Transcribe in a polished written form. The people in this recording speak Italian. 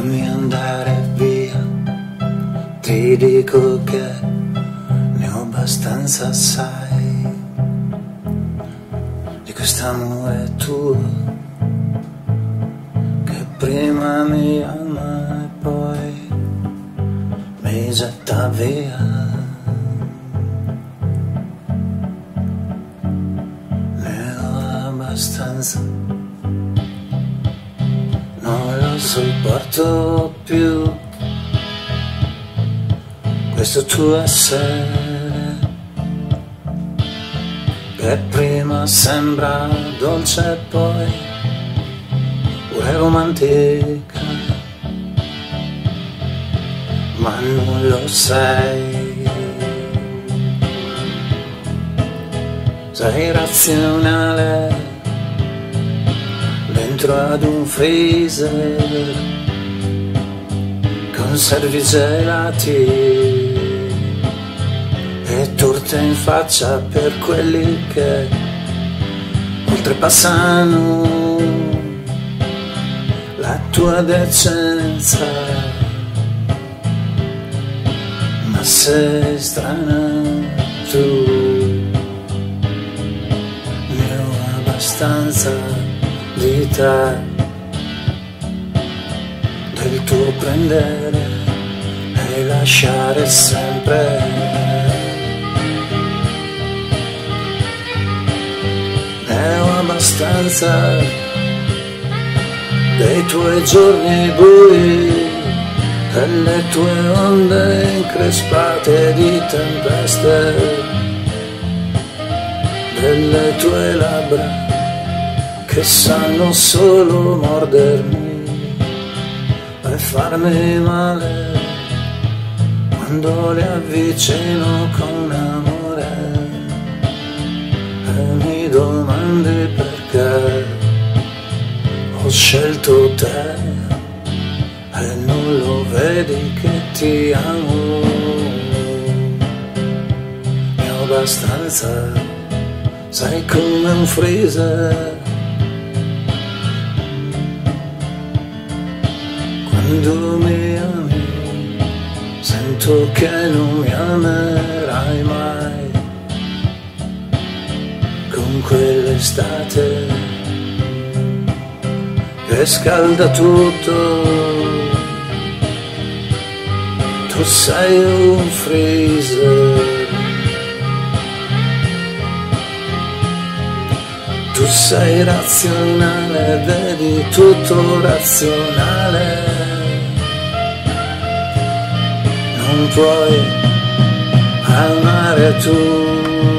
fammi andare via, ti dico che ne ho abbastanza, sai, di quest'amore tuo che prima mi ama e poi mi getta via. Ne ho abbastanza, non lo sopporto più, questo tuo essere che prima sembra dolce e poi pure romantica, ma non lo sei. Sei razionale dentro ad un freezer, conservi gelati e torte in faccia per quelli che oltrepassano la tua decenza. Ma sei strana tu, ne ho abbastanza di te, del tuo prendere e lasciare sempre. Ne ho abbastanza dei tuoi giorni bui, delle tue onde increspate di tempeste, delle tue labbra che sanno solo mordermi e farmi male quando le avvicino con amore. E mi domandi perché ho scelto te e non lo vedi che ti amo. Ne ho abbastanza, sei come un freezer. Quando mi ami sento che non mi amerai mai, con quell'estate che scalda tutto. Tu sei un freezer, tu sei razionale, vedi tutto razionale. Non puoi amare tu.